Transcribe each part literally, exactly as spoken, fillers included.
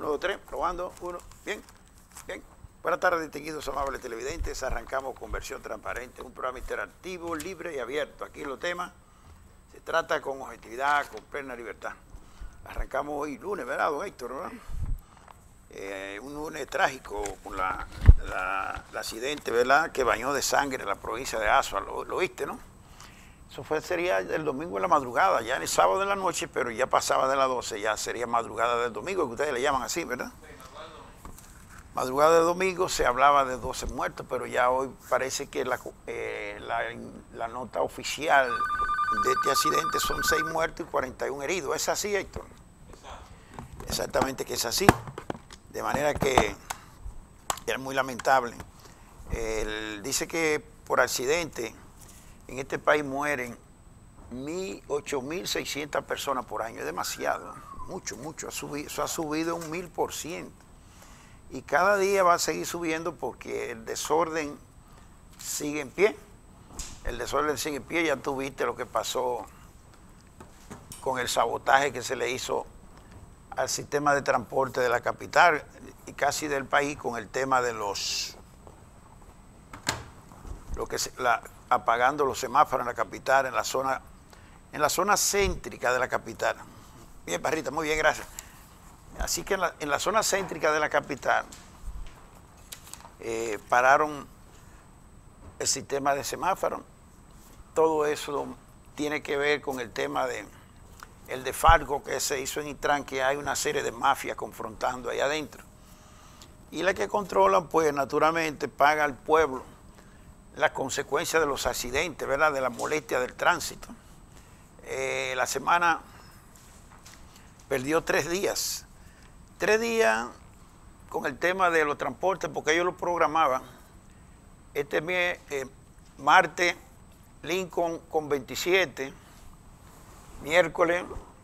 Uno, dos, tres, probando, uno, bien, bien. Buenas tardes, distinguidos amables televidentes. Arrancamos con Versión Transparente, un programa interactivo, libre y abierto. Aquí los temas se trata con objetividad, con plena libertad. Arrancamos hoy lunes, ¿verdad, don Héctor? ¿Verdad? Eh, un lunes trágico con la, la, el accidente, ¿verdad?, que bañó de sangre la provincia de Azua. Lo, lo viste, ¿no? Eso fue, sería el domingo en la madrugada, ya en el sábado de la noche, pero ya pasaba de las doce, ya sería madrugada del domingo, que ustedes le llaman así, ¿verdad? Madrugada del domingo se hablaba de doce muertos, pero ya hoy parece que la, eh, la, la nota oficial de este accidente son seis muertos y cuarenta y uno heridos. ¿Es así, Héctor? Exactamente que es así. De manera que es muy lamentable. El, dice que por accidente en este país mueren ocho mil seiscientas personas por año. Es demasiado, mucho, mucho. Ha subido, eso ha subido un mil por ciento. Y cada día va a seguir subiendo porque el desorden sigue en pie. El desorden sigue en pie. Ya tú viste lo que pasó con el sabotaje que se le hizo al sistema de transporte de la capital y casi del país con el tema de los... lo que se, la, apagando los semáforos en la capital, en la zona, en la zona céntrica de la capital. Bien, Parrita, muy bien, gracias. Así que en la, en la zona céntrica de la capital eh, pararon el sistema de semáforo. Todo eso tiene que ver con el tema de el desfalco que se hizo en Intran, que hay una serie de mafias confrontando ahí adentro. Y la que controlan, pues naturalmente paga al pueblo las consecuencias de los accidentes, ¿verdad?, de la molestia del tránsito. Eh, la semana perdió tres días. Tres días con el tema de los transportes, porque ellos lo programaban. Este mes, eh, martes, Lincoln con veintisiete, miércoles,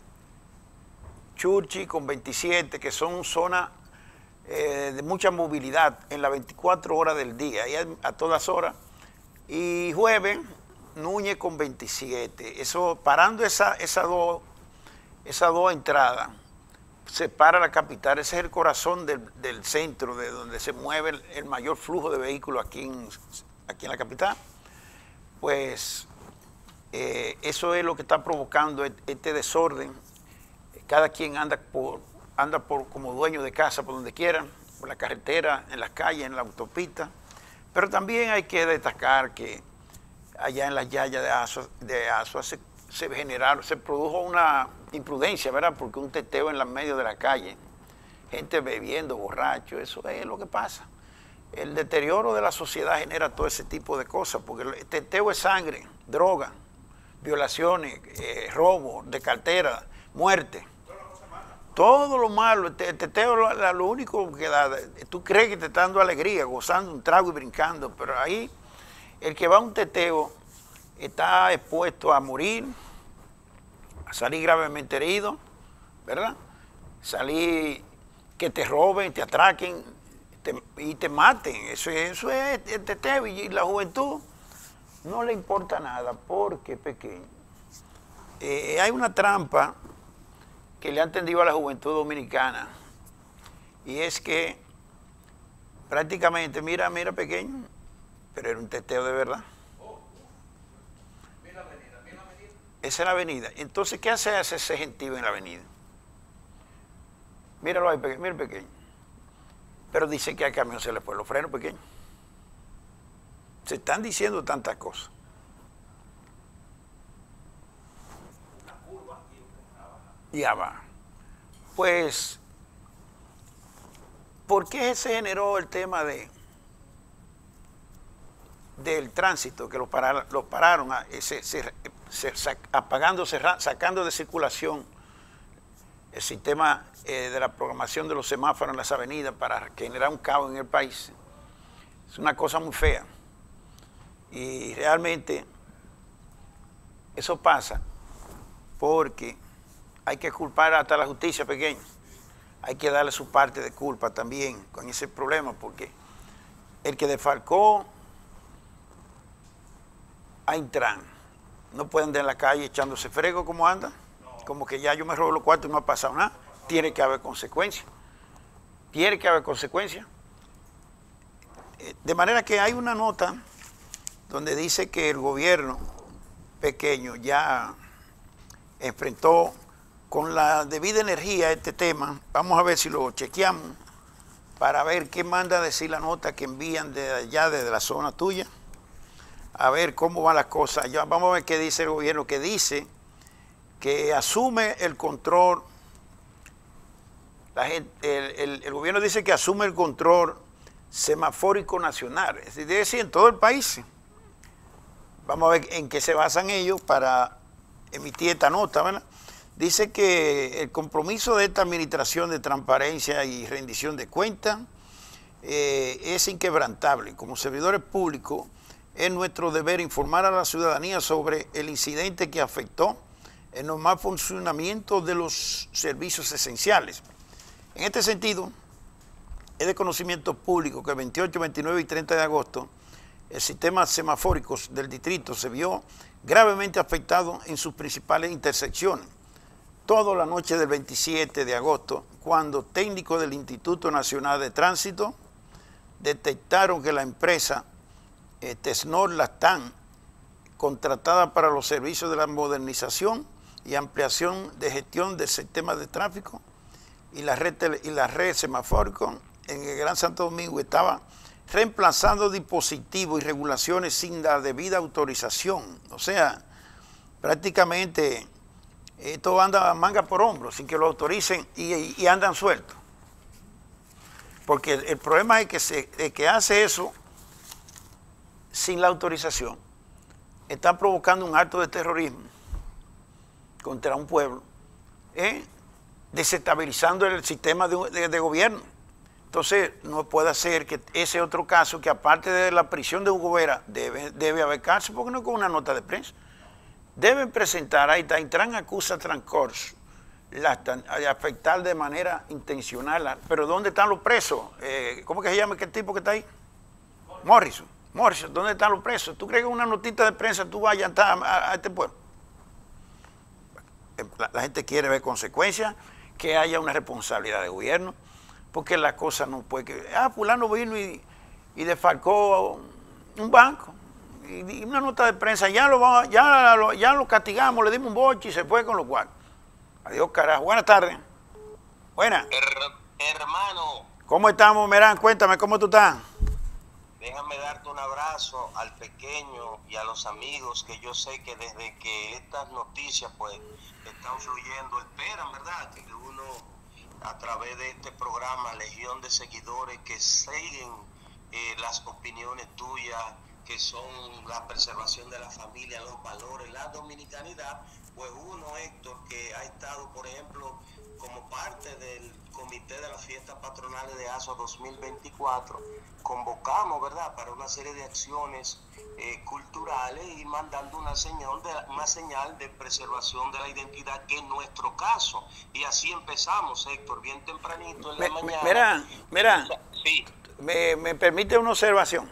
Churchill con veintisiete, que son zonas eh, de mucha movilidad en las veinticuatro horas del día, y a, a todas horas. Y jueves, Núñez con veintisiete. Eso, parando esas esa dos esa dos entradas, separa la capital. Ese es el corazón del, del centro, de donde se mueve el, el mayor flujo de vehículos aquí en, aquí en la capital. Pues eh, eso es lo que está provocando este desorden. Cada quien anda por anda por como dueño de casa por donde quieran, por la carretera, en las calles, en la autopista. Pero también hay que destacar que allá en las yayas de Azua, de Azua se, se generaron, se produjo una imprudencia, ¿verdad? Porque un teteo en la medio de la calle, gente bebiendo, borracho, eso es lo que pasa. El deterioro de la sociedad genera todo ese tipo de cosas, porque el teteo es sangre, droga, violaciones, eh, robo de cartera, muerte. Todo lo malo, el teteo lo, lo único que da, tú crees que te está dando alegría, gozando un trago y brincando, pero ahí el que va a un teteo está expuesto a morir, a salir gravemente herido, ¿verdad? Salir que te roben, te atraquen te, y te maten. Eso, eso es el teteo, y la juventud no le importa nada porque es pequeño. Eh, hay una trampa que le han tendido a la juventud dominicana, y es que prácticamente, mira, mira pequeño, pero era un teteo de verdad. Oh, mira la avenida, mira la avenida. Esa es la avenida. Entonces, ¿qué hace ese gentío en la avenida? Míralo ahí, pequeño, mira pequeño. Pero dice que al camión se le fue los frenos pequeños. Se están diciendo tantas cosas. Ya va. Pues, ¿por qué se generó el tema de del tránsito? Que los pararon, los pararon se, se, se, sac, apagando, cerra, sacando de circulación el sistema eh, de la programación de los semáforos en las avenidas para generar un caos en el país. Es una cosa muy fea. Y realmente eso pasa porque hay que culpar hasta la justicia pequeña. Hay que darle su parte de culpa también con ese problema, porque el que defalcó a Intran no puede andar en la calle echándose frego como anda, como que ya yo me robo los cuartos y no ha pasado nada. Tiene que haber consecuencias. tiene que haber consecuencias. De manera que hay una nota donde dice que el gobierno pequeño ya enfrentó con la debida energía este tema. Vamos a ver si lo chequeamos para ver qué manda a decir la nota que envían de allá, desde la zona tuya, a ver cómo van las cosas. Ya vamos a ver qué dice el gobierno, que dice que asume el control, la gente, el, el, el gobierno dice que asume el control semafórico nacional, es decir, en todo el país. Vamos a ver en qué se basan ellos para emitir esta nota, ¿verdad? Dice que el compromiso de esta administración de transparencia y rendición de cuentas eh, es inquebrantable. Como servidores públicos, es nuestro deber informar a la ciudadanía sobre el incidente que afectó el normal funcionamiento de los servicios esenciales. En este sentido, es de conocimiento público que el veintiocho, veintinueve y treinta de agosto el sistema semafórico del distrito se vio gravemente afectado en sus principales intersecciones. Toda la noche del veintisiete de agosto, cuando técnicos del Instituto Nacional de Tránsito detectaron que la empresa eh, Tesnor Latán, contratada para los servicios de la modernización y ampliación de gestión del sistema de tráfico y la red, tele, y la red semafórica en el Gran Santo Domingo, estaba reemplazando dispositivos y regulaciones sin la debida autorización. O sea, prácticamente esto anda manga por hombro, sin que lo autoricen, y, y andan sueltos. Porque el, el problema es que, se, es que hace eso sin la autorización. Está provocando un acto de terrorismo contra un pueblo, ¿eh? desestabilizando el sistema de, de, de gobierno. Entonces, no puede ser que ese otro caso, que aparte de la prisión de Hugo Vera, debe, debe haber cárcel, porque no con una nota de prensa. Deben presentar, ahí está, Intran acusa a Transcorp de afectar de manera intencional. Pero ¿dónde están los presos? Eh, ¿Cómo que se llama aquel tipo que está ahí? Morrison. Morrison, ¿dónde están los presos? ¿Tú crees que una notita de prensa tú vayas a, a, a este pueblo? La, la gente quiere ver consecuencias, que haya una responsabilidad de gobierno, porque la cosa no puede que... Ah, fulano vino y, y defalcó un banco, y, y una nota de prensa, ya lo, ya, lo, ya lo castigamos, le dimos un boche y se fue con lo cual. Adiós, carajo. Buenas tardes. Buenas. Her, hermano. ¿Cómo estamos, Merán? Cuéntame, ¿cómo tú estás? Déjame darte un abrazo al pequeño y a los amigos, que yo sé que desde que estas noticias pues están fluyendo, esperan, ¿verdad? Que uno, a través de este programa, legión de seguidores que siguen eh, las opiniones tuyas, que son la preservación de la familia, los valores, la dominicanidad, pues uno, Héctor, que ha estado, por ejemplo, como parte del comité de las fiestas patronales de ASUA dos mil veinticuatro, convocamos, ¿verdad?, para una serie de acciones eh, culturales y mandando una señal, de, una señal de preservación de la identidad, que es nuestro caso. Y así empezamos, Héctor, bien tempranito en la me, mañana. Mira, mira, sí. me, me permite una observación.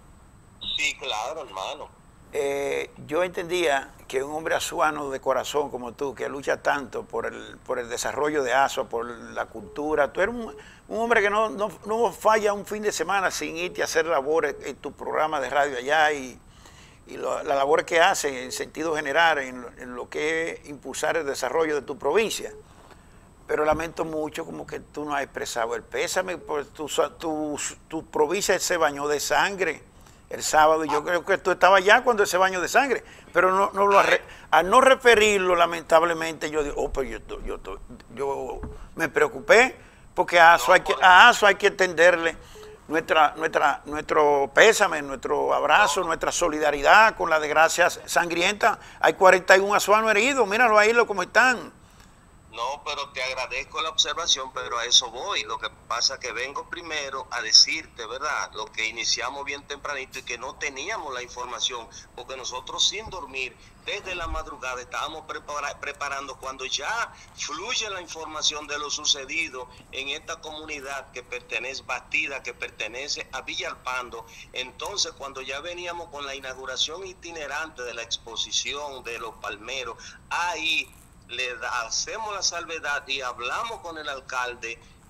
Sí, claro, hermano. Eh, yo entendía que un hombre azuano de corazón como tú, que lucha tanto por el, por el desarrollo de ASUA, por la cultura, tú eres un, un hombre que no, no, no falla un fin de semana sin irte a hacer labores en tu programa de radio allá, y, y lo, la labor que hace en sentido general en, en lo que es impulsar el desarrollo de tu provincia. Pero lamento mucho como que tú no has expresado el pésame, porque tu, tu, tu provincia se bañó de sangre el sábado, y yo creo que tú estabas allá cuando ese baño de sangre, pero no, no lo al no referirlo, lamentablemente, yo digo, oh, pero yo, yo, yo, yo me preocupé, porque a ASUA hay que, a ASUA hay que tenderle nuestra, nuestra, nuestro pésame, nuestro abrazo, nuestra solidaridad con la desgracia sangrienta. Hay cuarenta y uno azuanos heridos, míralo ahí lo como están. No, pero te agradezco la observación, pero a eso voy. Lo que pasa es que vengo primero a decirte, ¿verdad?, lo que iniciamos bien tempranito y que no teníamos la información, porque nosotros sin dormir, desde la madrugada, estábamos prepara preparando cuando ya fluye la información de lo sucedido en esta comunidad que pertenece, Bastida, que pertenece a Villalpando. Entonces, cuando ya veníamos con la inauguración itinerante de la exposición de los palmeros, ahí le da, hacemos la salvedad y hablamos con el alcalde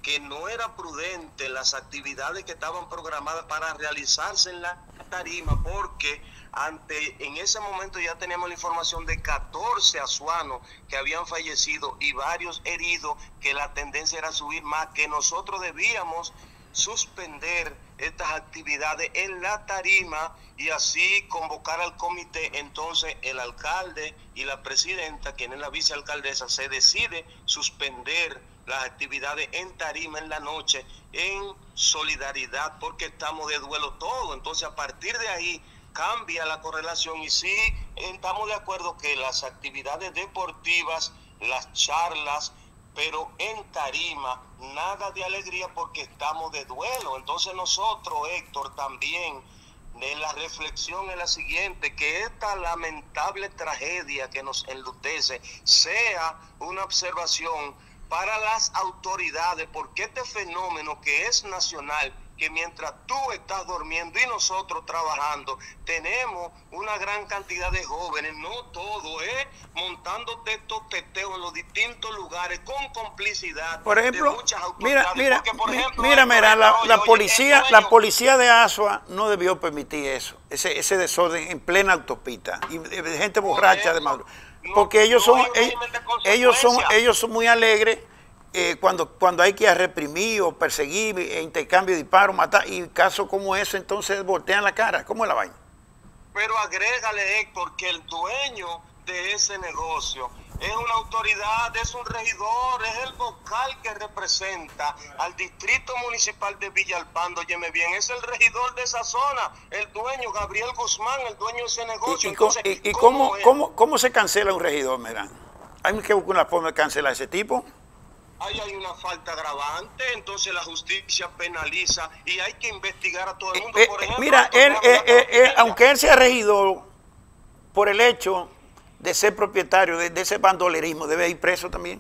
que no era prudente las actividades que estaban programadas para realizarse en la tarima, porque ante en ese momento ya teníamos la información de catorce azuanos que habían fallecido y varios heridos, que la tendencia era subir más, que nosotros debíamos suspender estas actividades en la tarima y así convocar al comité. Entonces el alcalde y la presidenta, quien es la vicealcaldesa, se decide suspender las actividades en tarima en la noche en solidaridad, porque estamos de duelo todo. Entonces a partir de ahí cambia la correlación y sí estamos de acuerdo que las actividades deportivas, las charlas, pero en tarima nada de alegría porque estamos de duelo. Entonces nosotros, Héctor, también de la reflexión es la siguiente, que esta lamentable tragedia que nos enlutece sea una observación para las autoridades, porque este fenómeno que es nacional, que mientras tú estás durmiendo y nosotros trabajando, tenemos una gran cantidad de jóvenes, no todo, ¿eh? montando estos teteos en los distintos lugares con complicidad por ejemplo, de muchas mira, autoridades. mira, Porque, por ejemplo, mira, esto, mira, la, oye, la oye, policía, dueño, la policía de Asua no debió permitir eso, ese, ese desorden en plena autopista y de gente borracha de madrugada, porque ellos son, ellos, ellos son, ellos son muy alegres. Eh, cuando, cuando hay que reprimir o perseguir, eh, intercambio de disparos, matar, y casos como eso, entonces voltean la cara. ¿Cómo es la vaina? Pero agrégale, Héctor, que el dueño de ese negocio es una autoridad, es un regidor, es el vocal que representa al distrito municipal de Villalpando. Óyeme bien, es el regidor de esa zona, el dueño, Gabriel Guzmán, el dueño de ese negocio. ¿Y, y, Entonces, y, y ¿cómo, cómo, cómo, cómo se cancela un regidor, Merán? ¿Hay que buscar una forma de cancelar a ese tipo? Ahí hay una falta agravante, entonces la justicia penaliza y hay que investigar a todo el mundo. Eh, por eh, ejemplo, mira, él, eh, eh, eh, aunque él sea regidor, por el hecho de ser propietario de, de ese bandolerismo, debe ir preso también.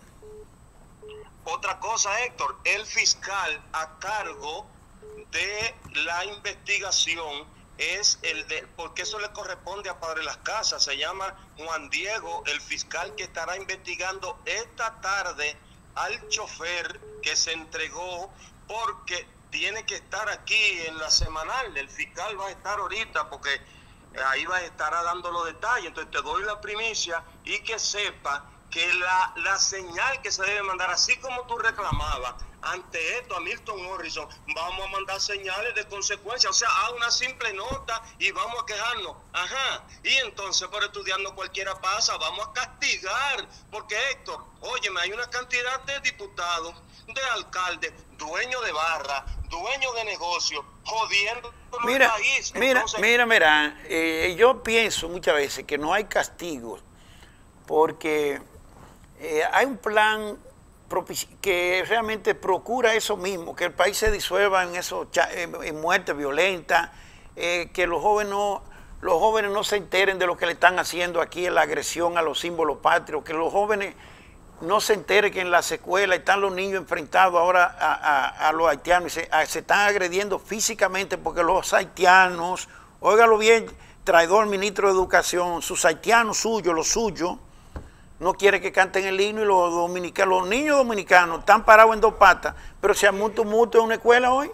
Otra cosa, Héctor, el fiscal a cargo de la investigación es el de, porque eso le corresponde a Padre Las Casas, se llama Juan Diego, el fiscal que estará investigando esta tarde al chofer que se entregó, porque tiene que estar aquí en la semanal. El fiscal va a estar ahorita porque ahí va a estar dando los detalles. Entonces te doy la primicia y que sepa que la, la señal que se debe mandar, así como tú reclamabas ante esto a Milton Morrison, vamos a mandar señales de consecuencia, o sea, a una simple nota y vamos a quejarnos, ajá, y entonces por estudiarnos cualquiera pasa, vamos a castigar, porque Héctor, óyeme, hay una cantidad de diputados, de alcaldes, dueños de barra, dueños de negocios, jodiendo mira, el país. Mira, entonces, mira, mira, eh, yo pienso muchas veces que no hay castigos, porque eh, hay un plan que realmente procura eso mismo, que el país se disuelva en, eso, en muertes violentas, eh, que los jóvenes, no, los jóvenes no se enteren de lo que le están haciendo aquí en la agresión a los símbolos patrios, que los jóvenes no se enteren que en las escuelas están los niños enfrentados ahora a, a, a los haitianos y se, a, se están agrediendo físicamente porque los haitianos, óigalo bien, traidor ministro de Educación, sus haitianos suyos, los suyos, no quiere que canten el himno y los dominicanos, los niños dominicanos están parados en dos patas, pero se armó un tumulto en una escuela hoy.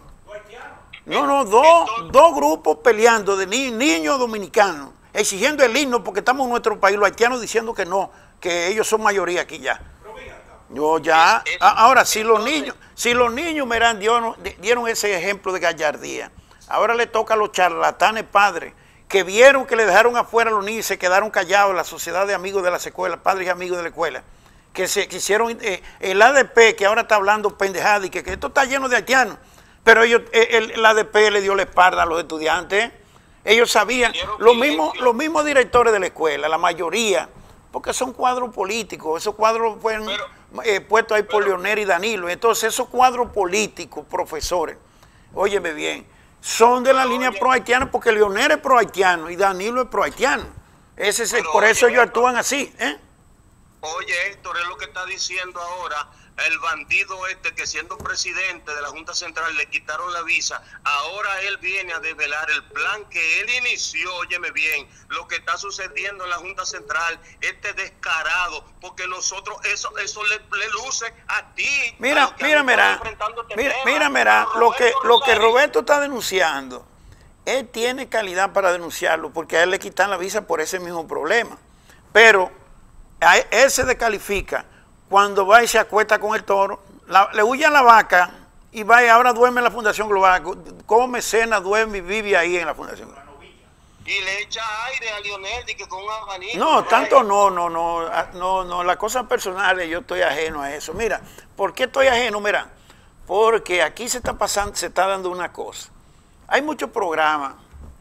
No, no, dos, dos grupos peleando de ni, niños dominicanos, exigiendo el himno porque estamos en nuestro país, los haitianos diciendo que no, que ellos son mayoría aquí ya. Yo ya, ahora si los niños, si los niños miran, dieron, dieron ese ejemplo de gallardía, ahora le toca a los charlatanes padres que vieron que le dejaron afuera a los niños y se quedaron callados, la sociedad de amigos de las escuelas, padres y amigos de la escuela, que se quisieron, eh, el A D P que ahora está hablando pendejada y que, que esto está lleno de haitianos, pero ellos, el, el A D P le dio la espalda a los estudiantes, ellos sabían, los mismos, los mismos directores de la escuela, la mayoría, porque son cuadros políticos, esos cuadros fueron eh, puestos ahí por Leonel y Danilo, entonces esos cuadros políticos, profesores, óyeme bien, son de la línea pro-haitiana porque Leonel es pro-haitiano y Danilo es pro-haitiano. Ese es, por eso ellos actúan así. ¿eh? Oye, Héctor, es lo que está diciendo ahora el bandido este que siendo presidente de la Junta Central le quitaron la visa, ahora él viene a desvelar el plan que él inició. Óyeme bien, lo que está sucediendo en la Junta Central, este descarado, porque nosotros, eso eso le, le luce a ti. Mira, a mira, mira, este mira, mira, mira, lo que, lo que Roberto está denunciando, él tiene calidad para denunciarlo, porque a él le quitan la visa por ese mismo problema, pero a él se descalifica cuando va y se acuesta con el toro, la, le huye a la vaca y va y ahora duerme en la Fundación Global, come, cena, duerme y vive ahí en la Fundación Global. Y le echa aire a Lionel y que con un abanico. No, tanto no, no, no, no, no, las cosas personales yo estoy ajeno a eso. Mira, ¿por qué estoy ajeno? Mira, porque aquí se está pasando, se está dando una cosa. Hay muchos programas,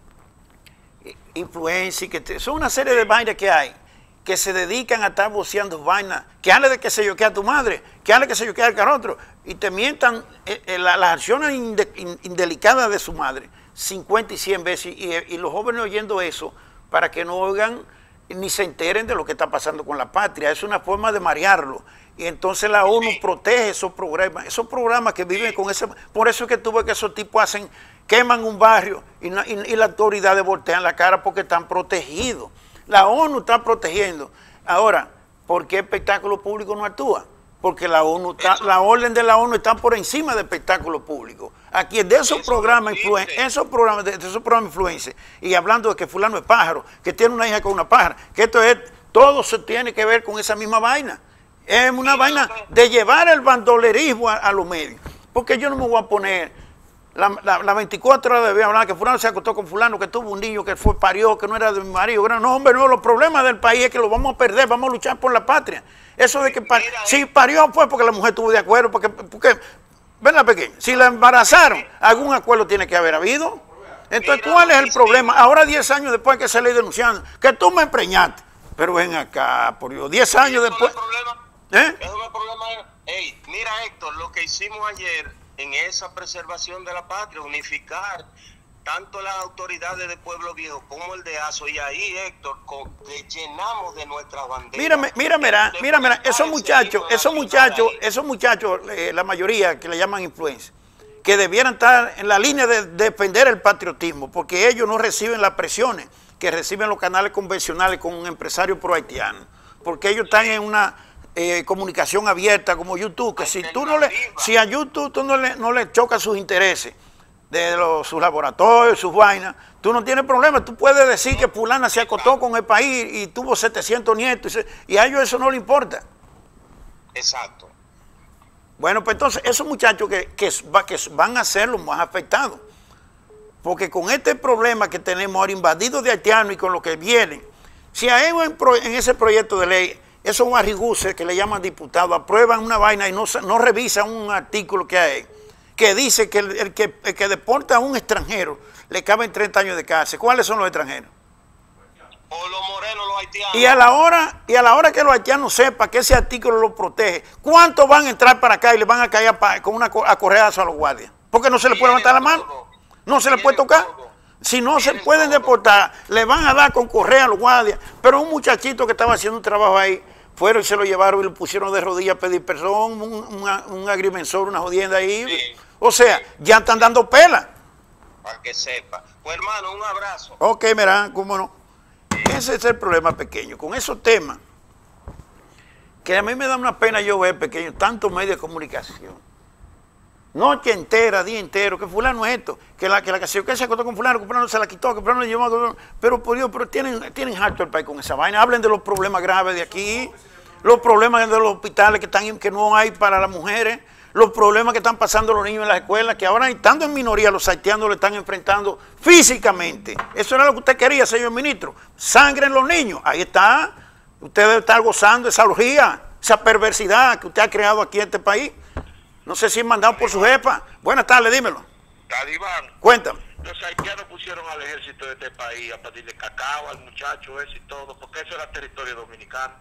influencia, que son una serie de vainas que hay, que se dedican a estar voceando vainas, que hable de que se yo que a tu madre, que hable de que se yo que al otro, y te mientan eh, eh, las, las acciones inde, indelicadas de su madre, cincuenta y cien veces, y, y los jóvenes oyendo eso, para que no oigan ni se enteren de lo que está pasando con la patria. Es una forma de marearlo. Y entonces la ONU protege esos programas, esos programas que viven con ese... Por eso es que tú ves que esos tipos hacen, queman un barrio y, y, y las autoridades voltean la cara porque están protegidos. La ONU está protegiendo. Ahora, ¿por qué el espectáculo público no actúa? Porque la ONU está, la orden de la ONU está por encima del espectáculo público. Aquí de esos programas influencers, esos programas de, de esos programas influencers, y hablando de que fulano es pájaro, que tiene una hija con una pájara, que esto es, todo se tiene que ver con esa misma vaina. Es una vaina de llevar el bandolerismo a, a los medios. Porque yo no me voy a poner la, la, la veinticuatro horas de hablar que fulano se acostó con fulano, que tuvo un niño, que fue parió, que no era de mi marido. No, hombre, no, los problemas del país es que los vamos a perder, vamos a luchar por la patria. Eso de que par si parió fue porque la mujer estuvo de acuerdo, porque, porque ven la pequeña, si la embarazaron, algún acuerdo tiene que haber habido. Entonces, ¿cuál es el problema? Ahora diez años después que se le denunciando, que tú me empreñaste, pero ven acá, por Dios, diez años después. ¿Eh? Eso no es problema. Hey, mira, Héctor, lo que hicimos ayer en esa preservación de la patria, unificar tanto las autoridades de Pueblo Viejo como el de ASO, y ahí, Héctor, con, que llenamos de nuestras banderas. Mírame, mira, mira, mira, mira, esos muchachos, esos muchachos, esos muchachos, eh, la mayoría que le llaman influencia, que debieran estar en la línea de, de defender el patriotismo, porque ellos no reciben las presiones que reciben los canales convencionales con un empresario pro haitiano, porque ellos están en una eh, comunicación abierta como YouTube, que si tú no le, si a YouTube tú no le, no le chocas sus intereses, de los, sus laboratorios, sus vainas, tú no tienes problema. Tú puedes decir que fulana se acostó con el país y tuvo setecientos nietos, y, se, y a ellos eso no le importa. Exacto. Bueno, pues entonces esos muchachos que, que, que van a ser los más afectados, porque con este problema que tenemos ahora invadidos de haitianos y con lo que viene, si a ellos en, pro, en ese proyecto de ley, esos guarriguces que le llaman diputados, aprueban una vaina y no, no revisan un artículo que hay, que dice que el, el, que el que deporta a un extranjero le caben treinta años de cárcel. ¿Cuáles son los extranjeros? O los morenos, los haitianos. Y a la hora, y a la hora que los haitianos sepan que ese artículo los protege, ¿cuántos van a entrar para acá y le van a caer a, con una acorreazo a los guardias? Porque no se le puede levantar la mano, no se le puede tocar. Si no se pueden deportar, le van a dar con correa a los guardias. Pero un muchachito que estaba haciendo un trabajo ahí, fueron y se lo llevaron y lo pusieron de rodillas a pedir perdón, un, un, un agrimensor, una jodienda ahí. Sí. O sea, ya están dando pela. Para que sepa. Pues hermano, un abrazo. Ok, mira, cómo no. Ese es el problema pequeño. Con esos temas, que a mí me da una pena yo ver pequeño, tantos medios de comunicación. Noche entera, día entero, que fulano es esto, que la que la que se acostó con fulano, que fulano se la quitó, que fulano le llevó, pero por Dios, pero tienen, tienen harto el país con esa vaina. Hablen de los problemas graves de aquí, los problemas de los hospitales que están que no hay para las mujeres, los problemas que están pasando los niños en las escuelas, que ahora estando en minoría los haitianos le están enfrentando físicamente. Eso era lo que usted quería, señor ministro. Sangre en los niños. Ahí está. Usted debe estar gozando esa orgía, esa perversidad que usted ha creado aquí en este país. No sé si es mandado por su jefa. Buenas tardes, dímelo. Talibán. Cuéntame. Los haitianos pusieron al ejército de este país a pedirle cacao al muchacho ese y todo, porque eso era territorio dominicano.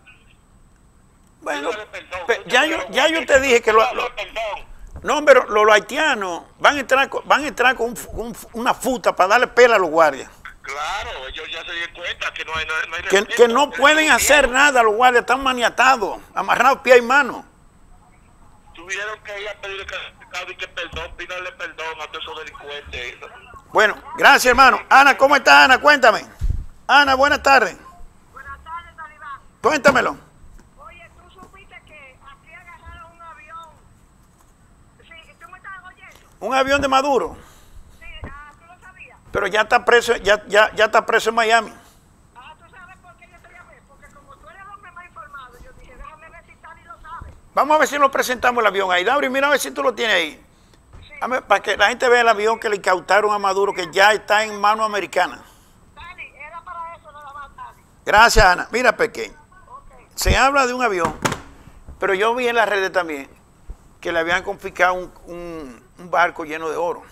Bueno, perdón, ya, yo, ya yo te dije que lo, lo, no, pero los, los haitianos van a entrar, van a entrar con, un, con una futa para darle pela a los guardias. Claro, ellos ya se dieron cuenta que no hay, no hay, no hay que, que no pueden hacer nada, los guardias están maniatados, amarrados pie y mano. tuvieron que ir a pedirle clasificado y que perdón, pídale perdón a todos esos delincuentes. Bueno, gracias, hermano. Ana, ¿cómo está, Ana? Cuéntame. Ana, buenas tardes. Buenas tardes, Talibán. Cuéntamelo. Oye, tú supiste que aquí agarraron un avión. Sí, ¿tú me estás oyendo? Un avión de Maduro. Sí, ah, ¿tú lo sabías? Pero ya está preso, ya, ya, ya está preso en Miami. Ah, ¿tú sabes por qué yo te llamé? Porque como tú eres el hombre más informado, yo dije, déjame ver si Tali lo sabe. Vamos a ver si lo presentamos el avión ahí. Dabri, mira a ver si tú lo tienes ahí. Sí. Dame, para que la gente vea el avión que le incautaron a Maduro, que ya está en mano americana. Tali, era para eso nada más, Tali. Gracias, Ana. Mira, pequeño. Ok. Se habla de un avión, pero yo vi en las redes también que le habían confiscado un, un, un barco lleno de oro.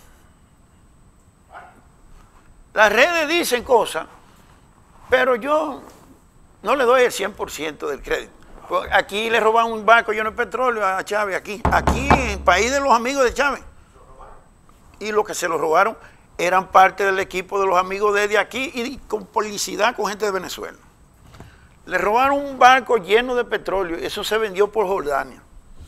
Las redes dicen cosas, pero yo no le doy el cien por ciento del crédito. Pues aquí le roban un barco lleno de petróleo a Chávez, aquí, aquí en el país de los amigos de Chávez. Y los que se lo robaron eran parte del equipo de los amigos de, de aquí y con publicidad con gente de Venezuela. Le robaron un barco lleno de petróleo, eso se vendió por Jordania.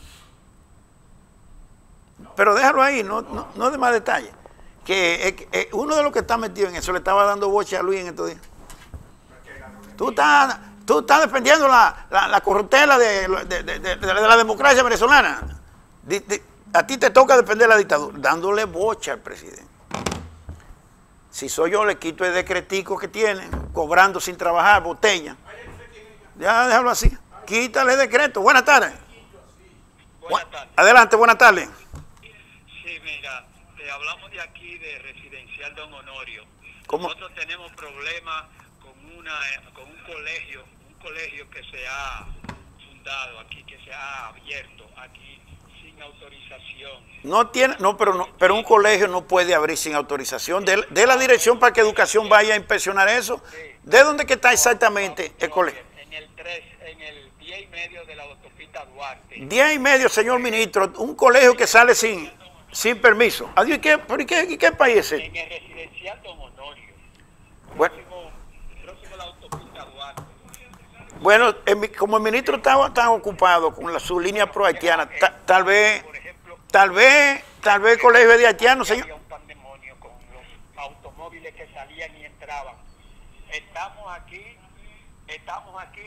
Pero déjalo ahí, no, no, no de más detalle. Que eh, eh, uno de los que está metido en eso le estaba dando boche a Luis en estos días. Tú estás, tú estás defendiendo la, la, la corruptela de, de, de, de, de la democracia venezolana. De, de, a ti te toca defender la dictadura, dándole boche al presidente. Si soy yo, le quito el decretico que tiene, cobrando sin trabajar, botella. Ya déjalo así. Quítale el decreto. Buenas tardes. Buenas tardes. Adelante, buenas tardes. Sí, mira, te hablamos de aquí de Residencial Don Honorio. ¿Cómo? Nosotros tenemos problemas con una con un colegio, un colegio que se ha fundado aquí, que se ha abierto aquí sin autorización. No tiene, no, pero no, pero un colegio no puede abrir sin autorización. De, de la dirección para que Educación vaya a inspeccionar eso. ¿De dónde que está exactamente el colegio? En el tres, en el diez y medio de la autopista Duarte. Diez y medio, señor ministro, un colegio que sale sin, sin permiso. Adiós, ¿y qué, pero ¿y qué, y qué país es ese? En el Residencial Don Honorio. Bueno, Próximo, próximo a la autopista Duarte. bueno el, como el ministro estaba tan ocupado con la, su línea pro haitiana, ta, tal vez, Por ejemplo, tal vez, tal vez el colegio de haitianos, señor. había un pandemonio con los automóviles que salían y entraban. Estamos aquí, estamos aquí.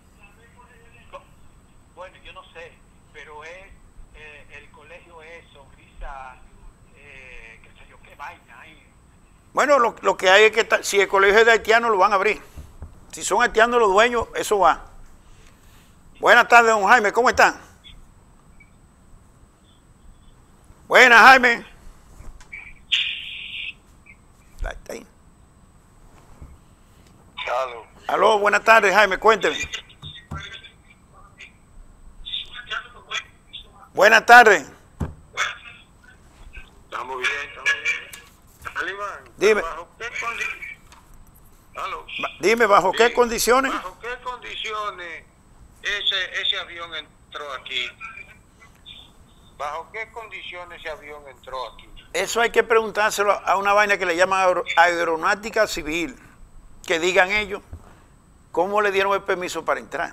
Bueno, yo no sé, pero es eh, el colegio es sonrisa, eh, qué sé yo, qué vaina hay. Bueno, lo, lo que hay es que ta, si el colegio es de haitianos lo van a abrir. Si son haitianos los dueños, eso va. Buenas tardes, don Jaime, ¿cómo están? Buenas, Jaime. Está ahí. Aló. Aló, buenas tardes, Jaime, cuénteme. Buenas tardes. Estamos bien, estamos bien. Talibán, Dime. ¿bajo qué condiciones? Aló. Dime, ¿bajo qué Sí. condiciones? ¿Bajo qué condiciones ese, ese avión entró aquí? ¿Bajo qué condiciones ese avión entró aquí? Eso hay que preguntárselo a una vaina que le llaman aer- aeronáutica civil. Que digan ellos cómo le dieron el permiso para entrar.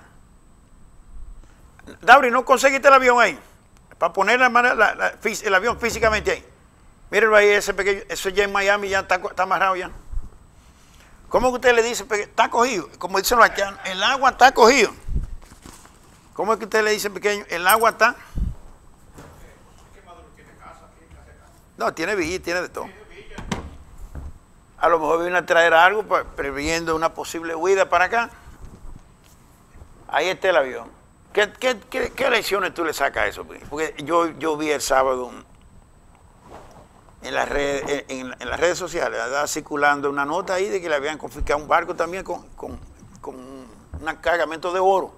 Dabri, ¿no conseguiste el avión ahí? Para poner la, la, la, el avión físicamente ahí. Mírenlo ahí, ese pequeño, eso ya en Miami ya está, está amarrado ya. ¿Cómo que usted le dice? Está cogido. Como dicen los haitianos, el agua está cogido. ¿Cómo es que usted le dice pequeño? El agua está... No, tiene villa, tiene de todo. A lo mejor viene a traer algo para, previendo una posible huida para acá. Ahí está el avión. ¿Qué, qué, qué, qué lecciones tú le sacas a eso? Porque yo, yo vi el sábado en las redes, en, en las redes sociales, estaba circulando una nota ahí de que le habían confiscado un barco también con, con, con un cargamento de oro.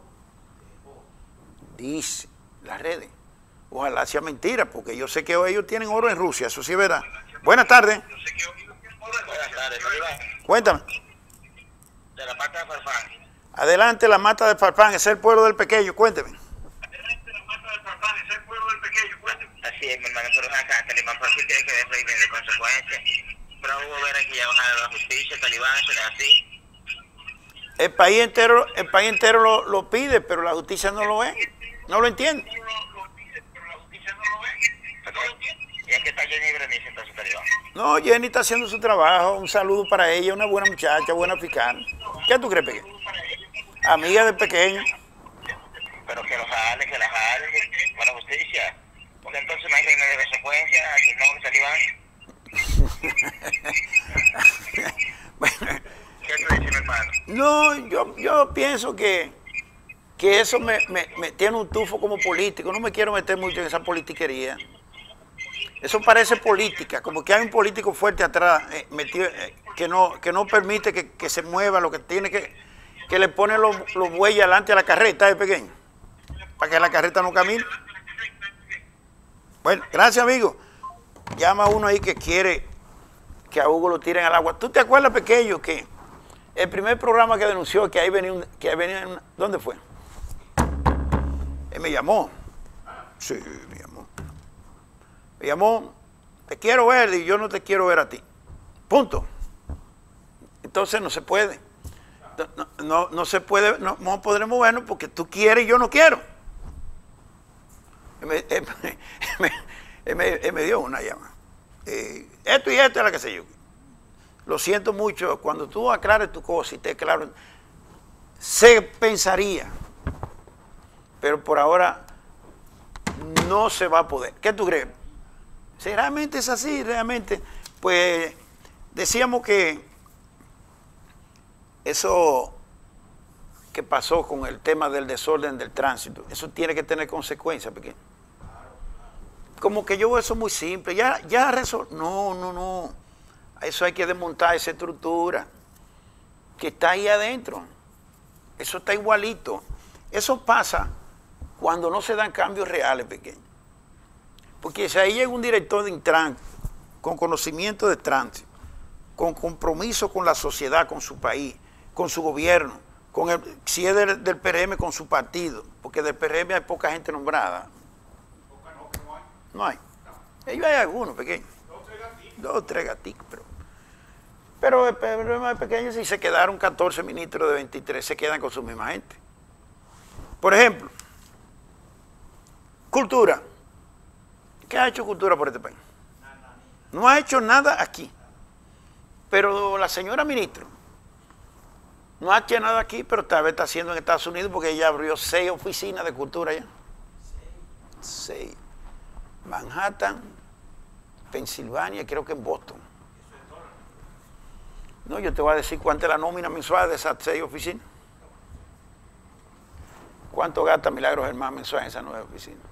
Dice las redes. Ojalá sea mentira, porque yo sé que ellos tienen oro en Rusia, eso sí es verdad. Buenas tardes. Buenas tardes, Talibán. Cuéntame. De la mata de Farfán. Adelante, la mata de Farfán, ese es el pueblo del pequeño, cuénteme. Adelante, la mata de Farfán, ese es el pueblo del pequeño, cuénteme. Así es, mi hermano, pero acá, Talibán, por aquí tiene que ver régimen de consecuencias. Pero hubo ver aquí ya bajada la justicia, Talibán, será así. El país entero, el país entero lo, lo pide, pero la justicia no lo ve, no lo entiende. No, Jenny está haciendo su trabajo. Un saludo para ella, una buena muchacha, buena africana. ¿Qué tú crees, pequeño? Amiga del pequeño. Pero que lo jale, que la jale, con la justicia. Porque entonces no hay reina de consecuencia, aquí no, que talibán. Bueno, ¿Qué tú dices, mi hermano? no, yo, yo pienso que, que eso me, me, me tiene un tufo como político. No me quiero meter mucho en esa politiquería. Eso parece política, como que hay un político fuerte atrás, eh, metido, eh, que, no, que no permite que, que se mueva, lo que tiene que, que le pone los, los bueyes adelante a la carreta, ¿eh, pequeño? Para que la carreta no camine. Bueno, gracias, amigo. Llama a uno ahí que quiere que a Hugo lo tiren al agua. ¿Tú te acuerdas, pequeño, que el primer programa que denunció que ahí venía, un, que ahí venía una, ¿dónde fue? Él me llamó. Sí, me llamó. Me llamó, te quiero ver y yo no te quiero ver a ti. Punto. Entonces no se puede. No, no, no se puede, no, no podremos vernos porque tú quieres y yo no quiero. Él me, él, me, él me, él me dio una llamada. Eh, esto y esto es la que sé yo. Lo siento mucho, cuando tú aclares tu cosa y te aclaro, se pensaría, pero por ahora no se va a poder. ¿Qué tú crees? Si realmente es así, realmente, pues decíamos que eso que pasó con el tema del desorden del tránsito, eso tiene que tener consecuencias, pequeño. Como que yo veo eso muy simple, ya, ya resol... No, no, no. Eso hay que desmontar esa estructura que está ahí adentro. Eso está igualito. Eso pasa cuando no se dan cambios reales, pequeño. Porque si ahí llega un director de Intran con conocimiento de tránsito, con compromiso con la sociedad, con su país, con su gobierno, con el, si es del, del P R M, con su partido, porque del P R M hay poca gente nombrada. No hay. Ellos hay algunos pequeños. Dos o tres gaticos, pero... Pero el problema es pequeño, si se quedaron catorce ministros de veintitrés, se quedan con su misma gente. Por ejemplo, cultura. ¿Qué ha hecho cultura por este país? No ha hecho nada aquí. Pero la señora ministra no ha hecho nada aquí, pero tal vez está haciendo en Estados Unidos porque ella abrió seis oficinas de cultura allá. Seis. Manhattan, Pensilvania, creo que en Boston. No, yo te voy a decir cuánto es la nómina mensual de esas seis oficinas. ¿Cuánto gasta Milagros Germán mensual en esas nueve oficinas?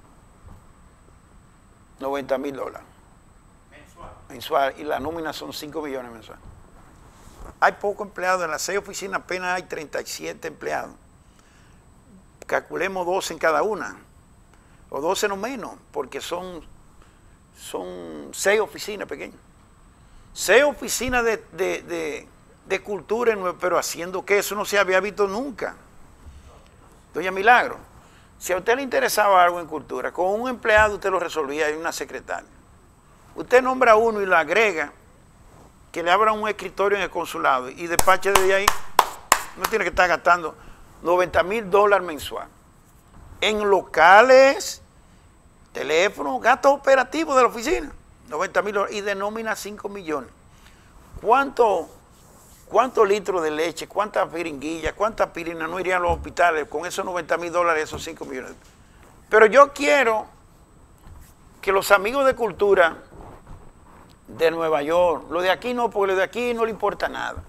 noventa mil dólares. Mensual. Mensual. Y la nómina son cinco millones mensuales. Hay pocos empleados. En las seis oficinas apenas hay treinta y siete empleados. Calculemos doce en cada una. O doce no menos, porque son, son seis oficinas pequeñas. Seis oficinas de, de, de, de cultura, pero haciendo que eso no se había visto nunca. Doña Milagro, si a usted le interesaba algo en cultura, con un empleado usted lo resolvía y una secretaria. Usted nombra a uno y lo agrega, que le abra un escritorio en el consulado y despache desde ahí, no tiene que estar gastando noventa mil dólares mensual. En locales, teléfono, gastos operativos de la oficina, noventa mil dólares, y de nómina cinco millones. ¿Cuánto, ¿Cuántos litros de leche, cuántas piringuillas, cuántas pirinas no irían a los hospitales con esos noventa mil dólares, esos cinco millones? Pero yo quiero que los amigos de cultura de Nueva York, lo de aquí no, porque lo de aquí no le importa nada.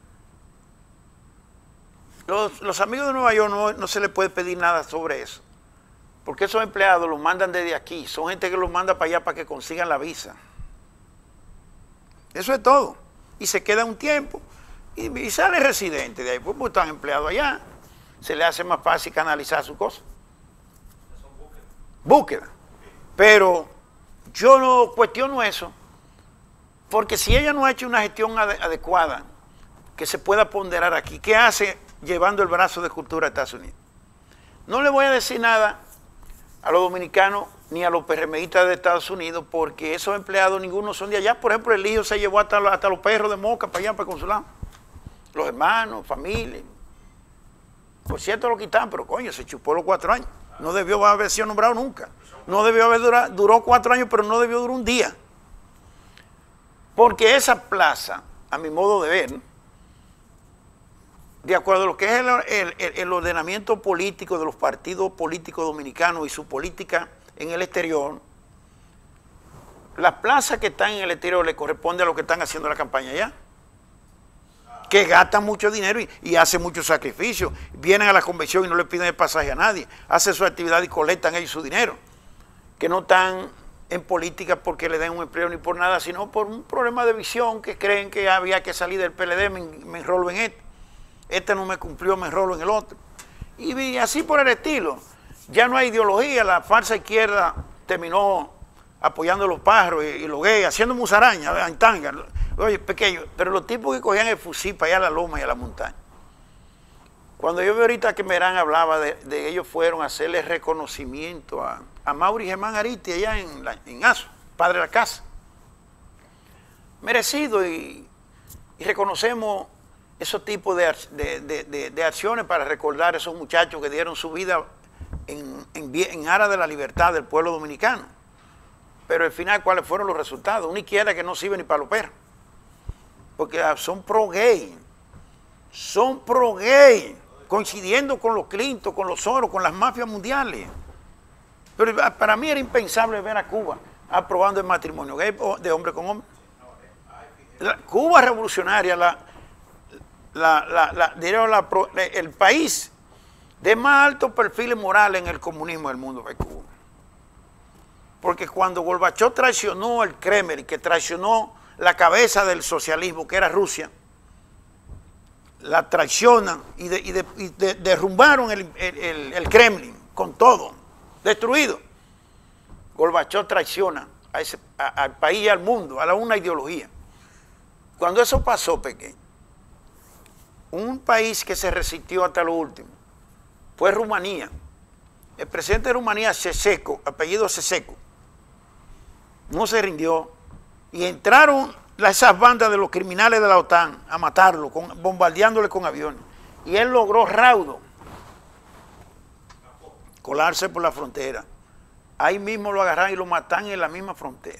Los, los amigos de Nueva York no, no se les puede pedir nada sobre eso. Porque esos empleados los mandan desde aquí. Son gente que los manda para allá para que consigan la visa. Eso es todo. Y se queda un tiempo y, y sale residente de ahí. Pues, pues están empleados allá. Se le hace más fácil canalizar su cosa. Búsqueda. Pero yo no cuestiono eso. Porque si ella no ha hecho una gestión ade adecuada que se pueda ponderar aquí, ¿qué hace llevando el brazo de cultura a Estados Unidos? No le voy a decir nada a los dominicanos ni a los PRMistas de Estados Unidos, porque esos empleados ninguno son de allá. Por ejemplo, el hijo se llevó hasta, hasta los perros de Moca para allá, para el consulado. Los hermanos, familia. Por cierto lo quitan, pero coño, se chupó los cuatro años. No debió haber sido nombrado nunca. No debió haber durado, duró cuatro años, pero no debió durar un día. Porque esa plaza, a mi modo de ver, de acuerdo a lo que es el, el, el ordenamiento político de los partidos políticos dominicanos y su política en el exterior, las plazas que están en el exterior le corresponde a los que están haciendo la campaña allá, que gastan mucho dinero y, y hacen muchos sacrificios, vienen a la convención y no le piden el pasaje a nadie, hacen su actividad y colectan ellos su dinero, que no están en política porque le den un empleo ni por nada, sino por un problema de visión, que creen que había que salir del P L D, me, me enrolo en este, este no me cumplió, me enrolo en el otro, y, y así por el estilo. Ya no hay ideología, la falsa izquierda terminó apoyando a los pájaros y, y los gays, haciendo musaraña, en tanga. Oye, pequeño, pero los tipos que cogían el fusil para allá a la loma y a la montaña. Cuando yo veo ahorita que Merán hablaba de, de ellos fueron a hacerle reconocimiento a, a Mauri Germán Aristi allá en, la, en Aso, padre de la casa. Merecido y, y reconocemos esos tipos de, de, de, de, de acciones para recordar a esos muchachos que dieron su vida en, en, en aras de la libertad del pueblo dominicano. Pero al final, ¿cuáles fueron los resultados? Una izquierda que no sirve ni para los perros. Porque son pro-gay. Son pro-gay. Coincidiendo con los Clinton, con los Soros, con las mafias mundiales. Pero para mí era impensable ver a Cuba aprobando el matrimonio gay de hombre con hombre. La, Cuba revolucionaria, la, la, la, la, diría la, el país de más alto perfil moral en el comunismo del mundo fue Cuba. Porque cuando Gorbachov traicionó el Kremlin, que traicionó la cabeza del socialismo, que era Rusia, la traicionan y, de, y, de, y de, derrumbaron el, el, el Kremlin con todo, destruido. Gorbachov traiciona a ese, a, al país y al mundo, a la una ideología. Cuando eso pasó, pequeño, un país que se resistió hasta lo último fue Rumanía. El presidente de Rumanía, Ceausescu, apellido Ceausescu, no se rindió y entraron esas bandas de los criminales de la OTAN a matarlo, con, bombardeándole con aviones. Y él logró raudo colarse por la frontera. Ahí mismo lo agarran y lo matan en la misma frontera.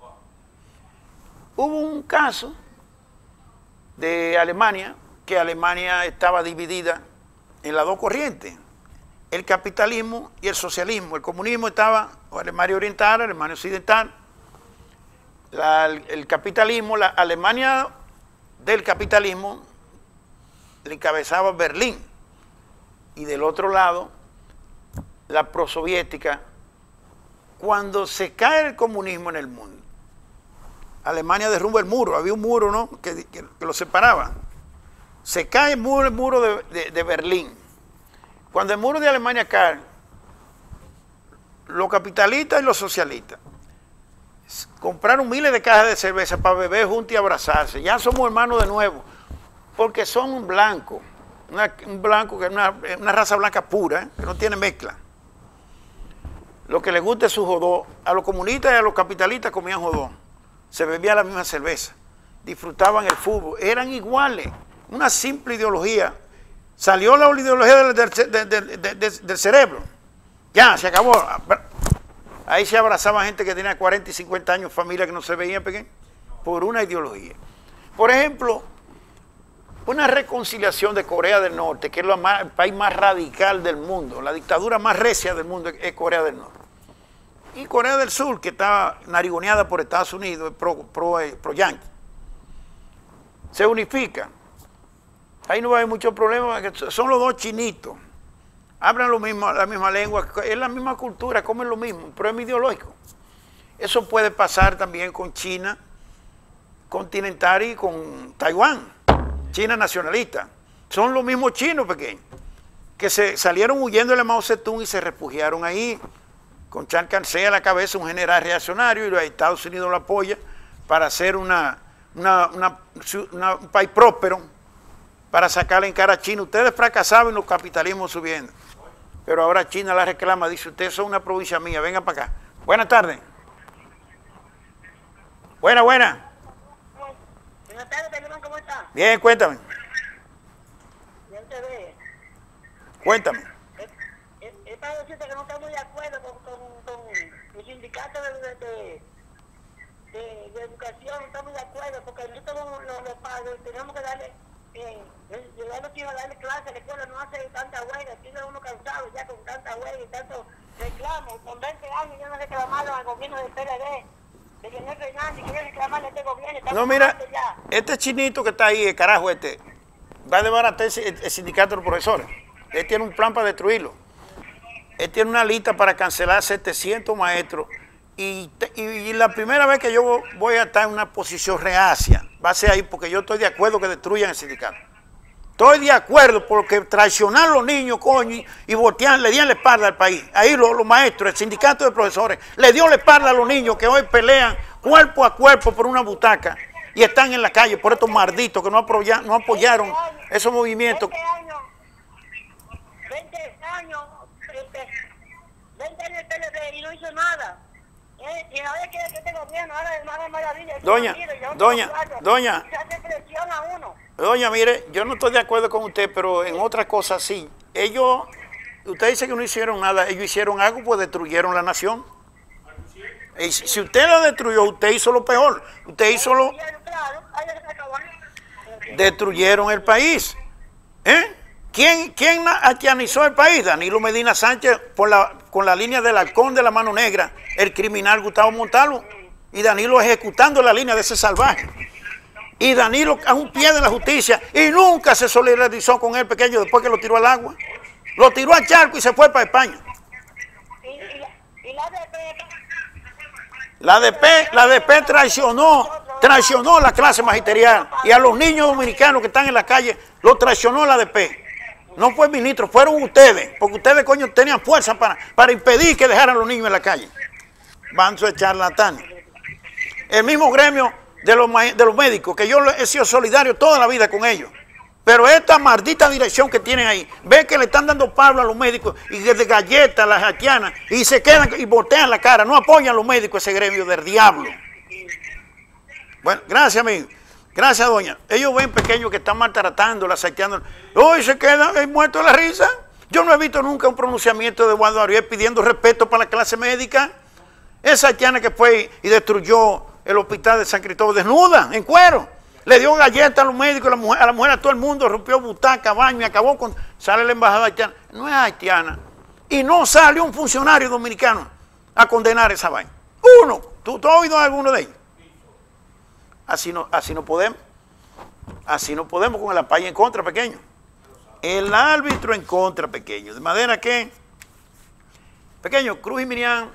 Hubo un caso de Alemania, que Alemania estaba dividida en las dos corrientes, el capitalismo y el socialismo. El comunismo estaba, o Alemania oriental, Alemania occidental. La, el capitalismo, la Alemania del capitalismo le encabezaba Berlín, y del otro lado la prosoviética. Cuando se cae el comunismo en el mundo, Alemania derrumba el muro, había un muro, ¿no?, que, que, que lo separaba. Se cae el muro, el muro de, de, de Berlín. Cuando el muro de Alemania cae, los capitalistas y los socialistas compraron miles de cajas de cerveza para beber juntos y abrazarse. Ya somos hermanos de nuevo, porque son un blanco, una, un blanco que es una, una raza blanca pura, ¿eh?, que no tiene mezcla. Lo que les gusta es su jodó. A los comunistas y a los capitalistas comían jodó. Se bebía la misma cerveza, disfrutaban el fútbol, eran iguales. Una simple ideología. Salió la ideología del, del, del, del, del, del cerebro. Ya, se acabó. Ahí se abrazaba gente que tenía cuarenta y cincuenta años, familia que no se veían pequeños, por una ideología. Por ejemplo, una reconciliación de Corea del Norte, que es lo más, el país más radical del mundo, la dictadura más recia del mundo es Corea del Norte. Y Corea del Sur, que está narigoneada por Estados Unidos, pro, pro, pro yanqui, se unifica. Ahí no va a haber mucho problema, son los dos chinitos. Hablan lo mismo, la misma lengua, es la misma cultura, comen lo mismo, pero es ideológico. Eso puede pasar también con China continental y con Taiwán, China nacionalista. Son los mismos chinos pequeños, que se salieron huyendo de Mao Zedong y se refugiaron ahí, con Chiang Kai-shek a la cabeza, un general reaccionario, y los Estados Unidos lo apoya para hacer una, una, una, una, un país próspero, para sacarle en cara a China. Ustedes fracasaban y los capitalismos subiendo. Pero ahora China la reclama, dice, ustedes son una provincia mía, vengan para acá. Buenas tardes. Buena, buena. Buenas tardes, hermano, ¿cómo está? Bien, cuéntame. Bien te ve. Cuéntame. Es, es, es para decirte que no estoy muy de acuerdo con, con, con el sindicato de, de, de, de de educación, estamos de acuerdo, porque nosotros los, los padres tenemos que darle, eh, llevar a los hijos a darle clase a la escuela, no hace tanta huelga, tiene uno cansado ya con tanta huelga y tanto reclamo. Con veinte años yo no reclamaron al gobierno del P L D, de Leonel Fernández, quiere reclamarle a este gobierno. No, mira, este chinito que está ahí, el carajo este, va a desbaratar el, el sindicato de los profesores. Él tiene un plan para destruirlo. Él tiene una lista para cancelar setecientos maestros. Y, y, y la primera vez que yo voy a estar en una posición reacia va a ser ahí, porque yo estoy de acuerdo que destruyan el sindicato. Estoy de acuerdo porque traicionar a los niños, coño, y voltear, le dieron la espalda al país. Ahí los, los maestros, el sindicato de profesores, le dio la espalda a los niños que hoy pelean cuerpo a cuerpo por una butaca y están en la calle por estos malditos que no, apoya, no apoyaron esos movimientos. veinte años, veinte años el P L D y no hizo nada. Eh, y ahora que este gobierno ahora es más de maravilla. Doña, doña, doña. Se hace presión a uno. Doña, mire, yo no estoy de acuerdo con usted, pero en otras cosas sí. Ellos, usted dice que no hicieron nada, ellos hicieron algo, pues destruyeron la nación. Y si usted lo destruyó, usted hizo lo peor. Usted hizo lo... Destruyeron el país. ¿Eh? ¿Quién, quién haitianizó el país? Danilo Medina Sánchez por la, con la línea del halcón de la mano negra, el criminal Gustavo Montalvo. Y Danilo ejecutando la línea de ese salvaje. Y Danilo a un pie de la justicia y nunca se solidarizó con el pequeño después que lo tiró al agua. Lo tiró al charco y se fue para España. ¿Y, y la D P? La D P, la D P traicionó, traicionó la clase magisterial y a los niños dominicanos que están en la calle, los traicionó la D P. No fue el ministro, fueron ustedes, porque ustedes, coño, tenían fuerza para, para impedir que dejaran a los niños en la calle. Van a charlatanes. El mismo gremio de los, de los médicos, que yo he sido solidario toda la vida con ellos. Pero esta maldita dirección que tienen ahí, ve que le están dando palo a los médicos y de galletas a las haitianas y se quedan y voltean la cara, no apoyan a los médicos ese gremio del diablo. Bueno, gracias, amigo. Gracias, doña. Ellos ven pequeños que están maltratando, las haitianas. Hoy se quedan muertos de la risa. Yo no he visto nunca un pronunciamiento de Eduardo Ariel pidiendo respeto para la clase médica. Esa haitiana que fue y destruyó el hospital de San Cristóbal desnuda, en cuero. Le dio galletas a los médicos, a la mujer, a, la mujer, a todo el mundo, rompió butaca, baño y acabó con... Sale la embajada haitiana. No es haitiana. Y no salió un funcionario dominicano a condenar esa vaina. Uno. ¿Tú, tú has oído a alguno de ellos? Así no, así no podemos. Así no podemos con el apaye en contra, pequeño. El árbitro en contra, pequeño. De manera que, pequeño, Cruz y Miriam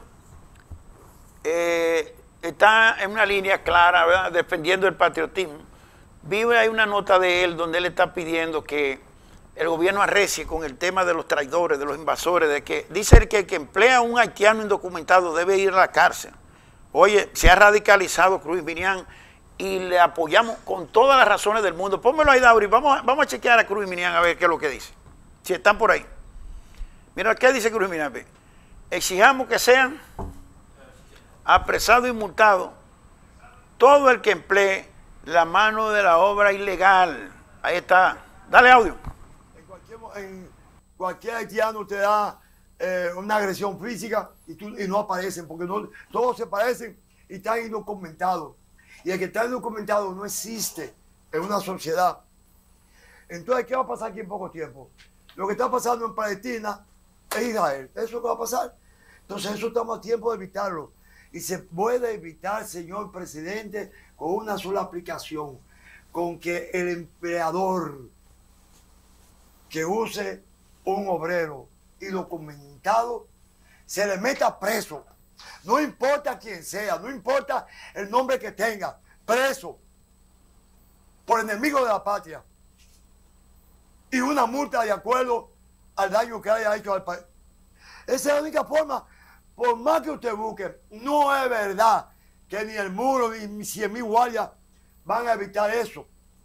eh, está en una línea clara, ¿verdad? Defendiendo el patriotismo. Vive ahí una nota de él donde él está pidiendo que el gobierno arrecie con el tema de los traidores, de los invasores, de que dice que el que emplea a un haitiano indocumentado debe ir a la cárcel. Oye, se ha radicalizado Cruz y Miriam y le apoyamos con todas las razones del mundo. Pónmelo ahí, Dauri, vamos a, vamos a chequear a Cruz y Miriam a ver qué es lo que dice. Si están por ahí. Mira, ¿qué dice Cruz y Miriam? Exijamos que sean apresados y multados todo el que emplee la mano de la obra ilegal. Ahí está. Dale audio. En cualquier, en cualquier haitiano te da eh, una agresión física y, tú, y no aparecen, porque no, todos se parecen y están indocumentados. Y el que está indocumentado no existe en una sociedad. Entonces, ¿qué va a pasar aquí en poco tiempo? Lo que está pasando en Palestina es Israel. ¿Eso es lo que va a pasar? Entonces, eso estamos a tiempo de evitarlo. Y se puede evitar, señor presidente, con una sola aplicación. Con que el empleador que use un obrero indocumentado se le meta preso. No importa quién sea, no importa el nombre que tenga, preso por enemigo de la patria. Y una multa de acuerdo al daño que haya hecho al país. Esa es la única forma. Por más que usted busque, no es verdad que ni el muro ni cien mil guardias van a evitar eso.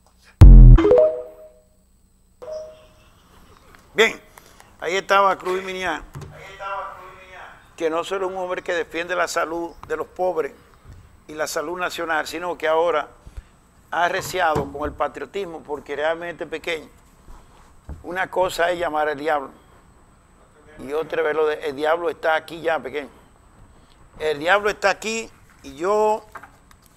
Bien, ahí estaba Cruz y Miriam, que no solo es un hombre que defiende la salud de los pobres y la salud nacional, sino que ahora ha arreciado con el patriotismo porque realmente pequeño. Una cosa es llamar al diablo y otra vez lo de, el diablo está aquí ya, pequeño. El diablo está aquí y yo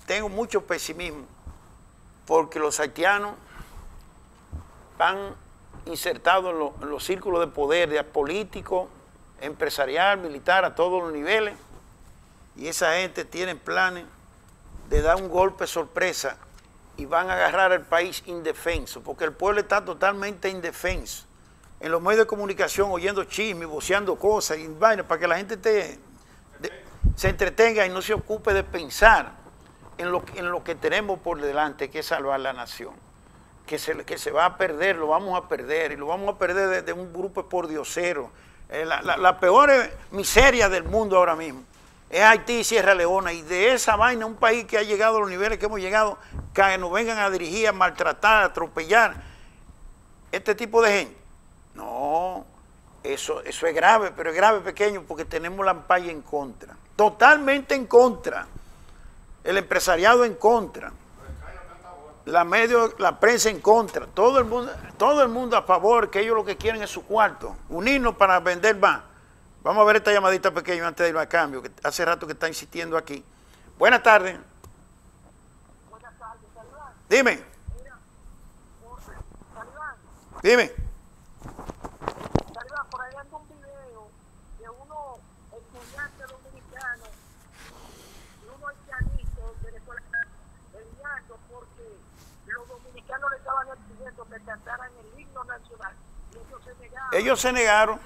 tengo mucho pesimismo porque los haitianos van insertados en, lo, en los círculos de poder, de político, empresarial, militar, a todos los niveles, y esa gente tiene planes de dar un golpe sorpresa y van a agarrar al país indefenso, porque el pueblo está totalmente indefenso. En los medios de comunicación, oyendo chismes, voceando cosas y vainas, para que la gente te, de, se entretenga y no se ocupe de pensar en lo, en lo que tenemos por delante, que es salvar la nación. Que se, que se va a perder, lo vamos a perder, y lo vamos a perder de, de un grupo por diosero. Eh, la, la, la peor miseria del mundo ahora mismo es Haití y Sierra Leona, y de esa vaina, un país que ha llegado a los niveles que hemos llegado, que nos vengan a dirigir, a maltratar, a atropellar este tipo de gente. No, eso, eso es grave, pero es grave, pequeño, porque tenemos la ampalla en contra, totalmente en contra, el empresariado en contra, la medio, la prensa en contra, todo el mundo, todo el mundo a favor, que ellos lo que quieren es su cuarto, unirnos para vender más. Vamos a ver esta llamadita pequeña antes de ir al cambio, que hace rato que está insistiendo aquí. Buenas tardes. Buenas tardes, Salvador. Dime. Mira, Salvador, Dime. Salvador, por ahí anda un video de unos estudiantes dominicanos y unos haitianitos venezolanos peleando porque los dominicanos le estaban exigiendo que cantaran el himno nacional y ellos se negaron. Ellos se negaron.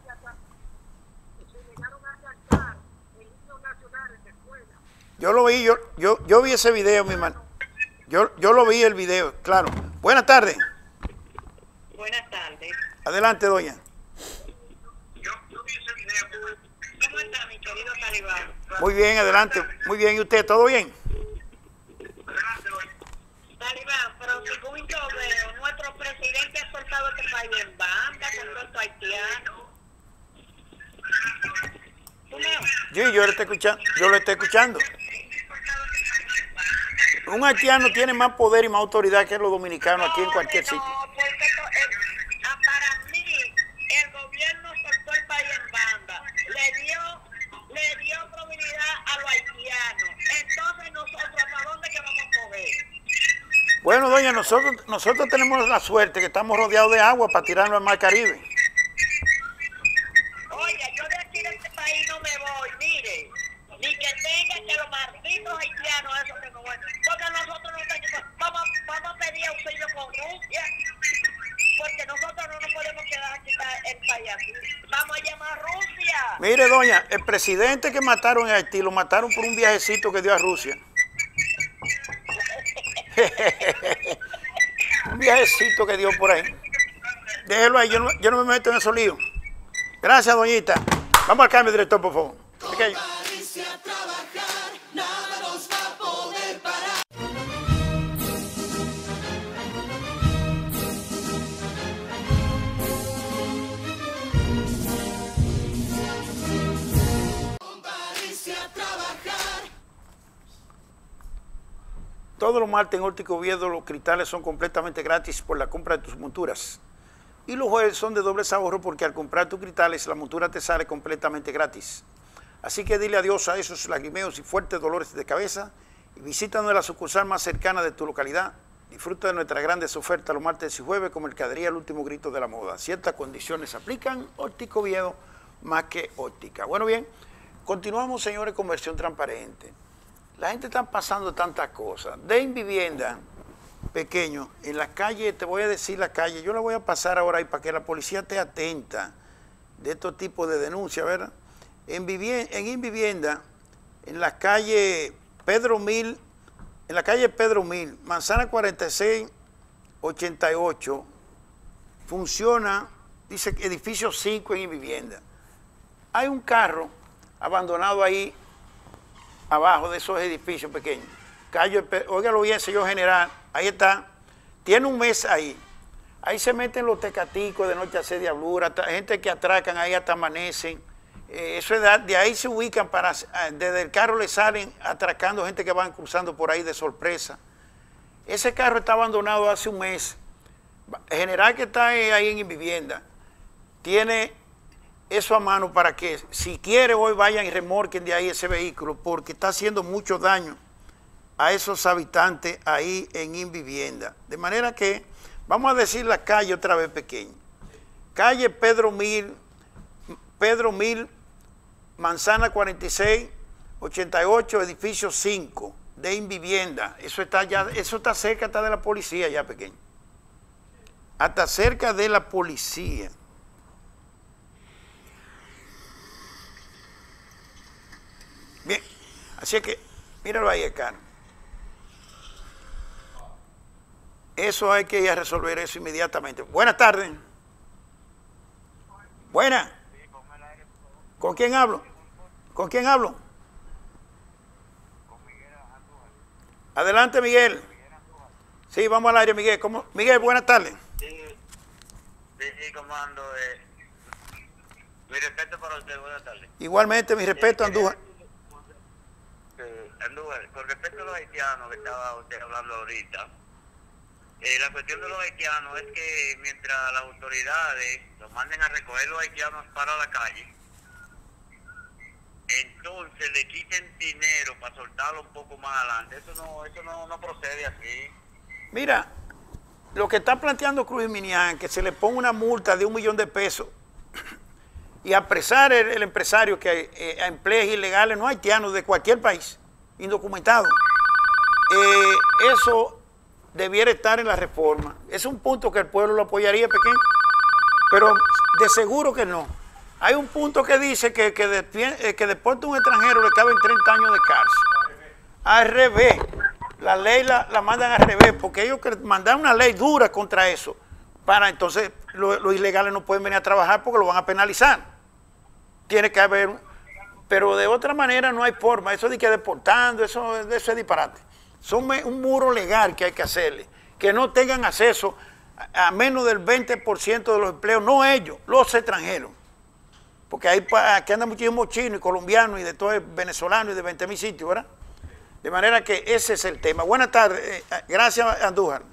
Yo lo vi, yo, yo, yo vi ese video, mi hermano. Yo, yo lo vi el video, claro. Buenas tardes. Buenas tardes. Adelante, doña. Yo, yo vi ese video. ¿Cómo está, mi querido Talibán? Muy bien, adelante. Muy bien, ¿y usted? ¿Todo bien? Talibán, pero según yo veo, nuestro presidente ha soltado este país en banda con los haitianos. ¿Tú me oyes? Sí, yo lo estoy escuchando. Yo lo estoy escuchando. Un haitiano tiene más poder y más autoridad que los dominicanos aquí en cualquier sitio. No, porque esto, eh, ah, para mí, el gobierno soltó el país en banda, le dio, le dio probabilidad a los haitianos. Entonces nosotros, ¿para dónde que vamos a coger? Bueno, doña, nosotros, nosotros tenemos la suerte que estamos rodeados de agua para tirarnos al mar Caribe. Oye, yo de aquí de este país no me voy, mire, ni que tenga que los malditos haitianos, eso que no voy, porque nosotros no tenemos, vamos, vamos a pedir auxilio con Rusia, porque nosotros no nos podemos quedar aquí en el país así. Vamos a llamar a Rusia. Mire, doña, el presidente que mataron en Haití, lo mataron por un viajecito que dio a Rusia. Un viajecito que dio por ahí. Déjelo ahí, yo no, yo no me meto en esos líos. Gracias, doñita. Vamos al cambio, director, por favor. Pequeño. Todos los martes en Óptica Oviedo los cristales son completamente gratis por la compra de tus monturas. Y los jueves son de dobles ahorro porque al comprar tus cristales la montura te sale completamente gratis. Así que dile adiós a esos lagrimeos y fuertes dolores de cabeza y visítanos en la sucursal más cercana de tu localidad. Disfruta de nuestras grandes ofertas los martes y jueves como mercadería El Último Grito de la Moda. Ciertas condiciones aplican. Óptica Oviedo más que óptica. Bueno, bien, continuamos, señores, con versión transparente. La gente está pasando tantas cosas. De Invivienda, pequeño, en la calle, te voy a decir la calle, yo la voy a pasar ahora ahí para que la policía esté atenta de estos tipos de denuncias, ¿verdad? En, en Invivienda, en la calle Pedro Mil, en la calle Pedro Mil, manzana cuarenta y seis ochenta y ocho, funciona, dice edificio cinco en Invivienda. Hay un carro abandonado ahí, abajo de esos edificios pequeños. Calle, óigalo bien, señor general, ahí está, tiene un mes ahí. Ahí se meten los tecaticos de noche a hacer diablura, gente que atracan ahí hasta amanecen. Eh, eso es de, de ahí se ubican para, desde el carro le salen atracando gente que van cruzando por ahí de sorpresa. Ese carro está abandonado hace un mes. El general que está ahí en Invivienda tiene eso a mano para que si quiere hoy vayan y remorquen de ahí ese vehículo porque está haciendo mucho daño a esos habitantes ahí en Invivienda. De manera que, vamos a decir la calle otra vez pequeña. Calle Pedro Mil, Pedro Mil, Manzana cuarenta y seis, ochenta y ocho, edificio cinco, de Invivienda. Eso está ya, eso está cerca hasta de la policía ya pequeño. Hasta cerca de la policía. Bien, así es que, míralo ahí, Carlos. Eso hay que ir a resolver eso inmediatamente. Buenas tardes. Buenas. ¿Con quién hablo? ¿Con quién hablo? Adelante, Miguel. Sí, vamos al aire, Miguel. ¿Cómo? Miguel, buenas tardes. Sí, sí, sí, comando. Eh, mi respeto para usted, buenas tardes. Igualmente, mi respeto, Andújar. Eh, Andújar, con respecto a los haitianos que estaba usted hablando ahorita, eh, la cuestión de los haitianos es que mientras las autoridades los manden a recoger los haitianos para la calle, entonces le quiten dinero para soltarlo un poco más adelante. Eso no, eso no, no procede así. Mira, lo que está planteando Cruz y Minián, que se le ponga una multa de un millón de pesos y apresar el, el empresario que eh, emplea ilegales, no haitianos, de cualquier país, indocumentados. Eh, eso debiera estar en la reforma. Es un punto que el pueblo lo apoyaría, pequeño, pero de seguro que no. Hay un punto que dice que, que, de, que deporte a un extranjero le caben treinta años de cárcel. Al revés. La ley la, la mandan al revés, porque ellos que mandan una ley dura contra eso, para entonces los lo ilegales no pueden venir a trabajar porque lo van a penalizar. Tiene que haber, pero de otra manera no hay forma. Eso de que deportando, eso, eso es disparate. Son un muro legal que hay que hacerle, que no tengan acceso a, a menos del veinte por ciento de los empleos, no ellos, los extranjeros. Porque hay, aquí andan muchísimos chinos y colombianos y de todo, venezolanos y de veinte mil sitios, ¿verdad? De manera que ese es el tema. Buenas tardes. Gracias, Andújar.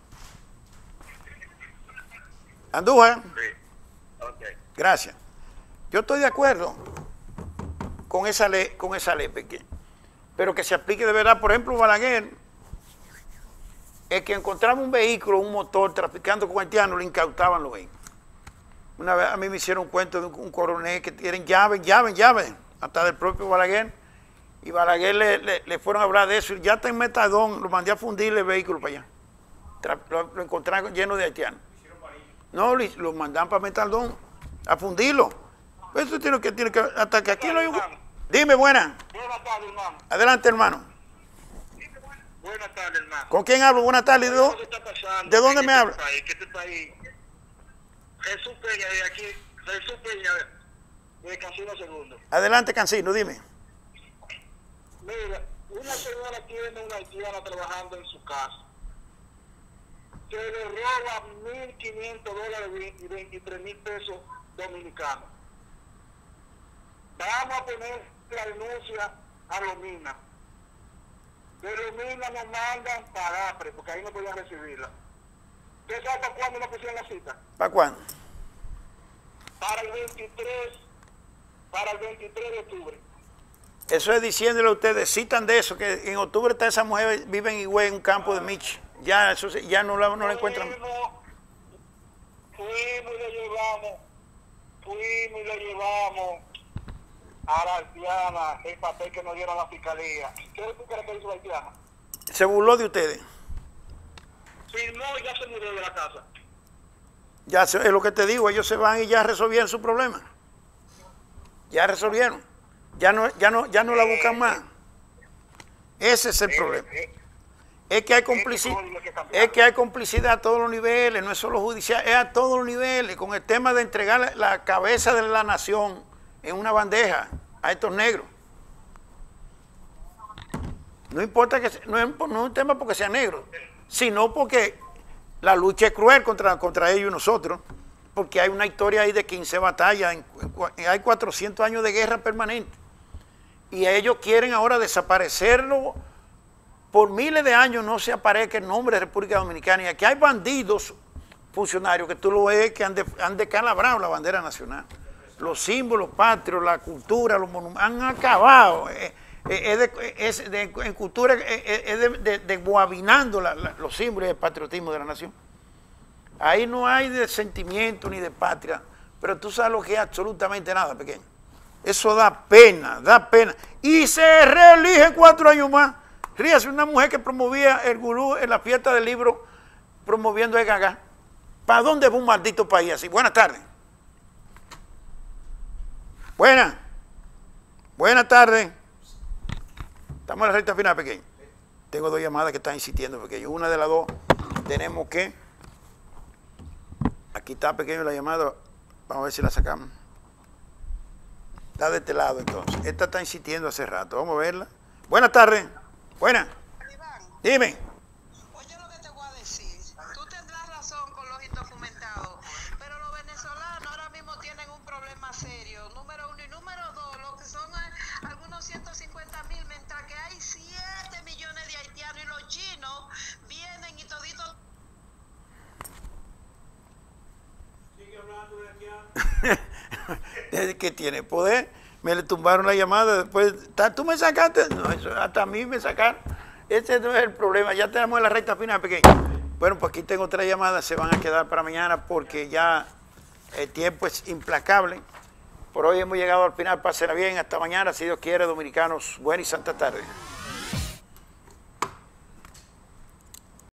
Andújar. Sí. Okay. Gracias. Yo estoy de acuerdo con esa ley, con esa ley pequeña, pero que se aplique de verdad. Por ejemplo, Balaguer, el que encontraba un vehículo, un motor, traficando con haitianos, le incautaban los vehículos. Una vez a mí me hicieron un cuento de un, un coronel que tienen llave, llave, llave, hasta del propio Balaguer. Y Balaguer le, le, le fueron a hablar de eso. Y ya está en Metadón, lo mandé a fundirle el vehículo para allá. Tra lo, lo encontraron lleno de haitianos. No, lo, lo mandan para Metadón a fundirlo. Eso tiene que, tiene que, hasta que aquí no hay un... Dime, buena. Buenas tardes, hermano. Adelante, hermano. Buenas tardes, hermano. ¿Con quién hablo? Buenas tardes. ¿De, ¿Qué está pasando? ¿De dónde ¿Qué me este habla? País? ¿Qué este país? Jesús Peña de aquí. Jesús Peña de Casino Segundo. Adelante, Cancino, dime. Mira, una señora tiene una haitiana trabajando en su casa. Se le roba mil quinientos dólares y veintitrés mil pesos dominicanos. Vamos a poner la denuncia a los minas. De los minas nos mandan para APRE, porque ahí no podían recibirla. ¿Usted sabe para cuándo nos pusieron la cita? ¿Para cuándo? Para el veintitrés, para el veintitrés de octubre. Eso es diciéndole a ustedes, citan de eso, que en octubre está esa mujer, vive en Higüey, en un campo de Mich. Ya, eso, ya no, la, no la encuentran. Fuimos, fuimos y le llevamos, fuimos y le llevamos a la haitiana el papel que nos dieron a la fiscalía. ¿Qué es lo que hizo la haitiana? Se burló de ustedes. Firmó y ya se murió de la casa. Ya se, es lo que te digo, ellos se van y ya resolvieron su problema. Ya resolvieron. Ya no, ya no, ya no la buscan más. Ese es el problema. Es que hay complicidad, es que hay complicidad a todos los niveles, no es solo judicial, es a todos los niveles, con el tema de entregar la cabeza de la nación en una bandeja a estos negros. No importa que no es, no es un tema porque sean negros, sino porque la lucha es cruel contra, contra ellos y nosotros, porque hay una historia ahí de quince batallas, en, en, hay cuatrocientos años de guerra permanente. Y ellos quieren ahora desaparecerlo. Por miles de años no se aparezca el nombre de República Dominicana. Y aquí hay bandidos funcionarios que tú lo ves que han, de, han descalabrado la bandera nacional. Los símbolos patrios, la cultura, los monumentos, han acabado. Eh, es de, es de, en cultura, es de, de, de boabinando la, la, los símbolos del patriotismo de la nación. Ahí no hay de sentimiento ni de patria, pero tú sabes lo que es absolutamente nada, pequeño. Eso da pena, da pena. Y se reelige cuatro años más. Ríase, una mujer que promovía el gurú en la fiesta del libro, promoviendo el Gagá. ¿Para dónde va un maldito país así? Buenas tardes. Buenas. Buenas tardes. Estamos en la recta final, pequeño. Tengo dos llamadas que están insistiendo, pequeño. Una de las dos tenemos que... Aquí está, pequeño, la llamada. Vamos a ver si la sacamos. Está de este lado, entonces. Esta está insistiendo hace rato. Vamos a verla. Buenas tardes. Buenas. Dime. Oye, lo que te voy a decir. Tú tendrás razón con los indocumentados, pero los venezolanos ahora mismo tienen un problema serio. Número uno y número dos, lo que son eh, algunos ciento cincuenta mil, mientras que hay siete millones de haitianos y los chinos vienen y toditos. Sigue hablando de haitianos. Desde que tiene poder, me le tumbaron la llamada, después, ¿tú me sacaste? No, eso, hasta a mí me sacaron. Ese no es el problema, ya tenemos la recta final, pequeño. Bueno, pues aquí tengo tres llamadas, se van a quedar para mañana porque ya el tiempo es implacable. Por hoy hemos llegado al final, pásenla bien, hasta mañana, si Dios quiere, dominicanos, buena y santa tarde.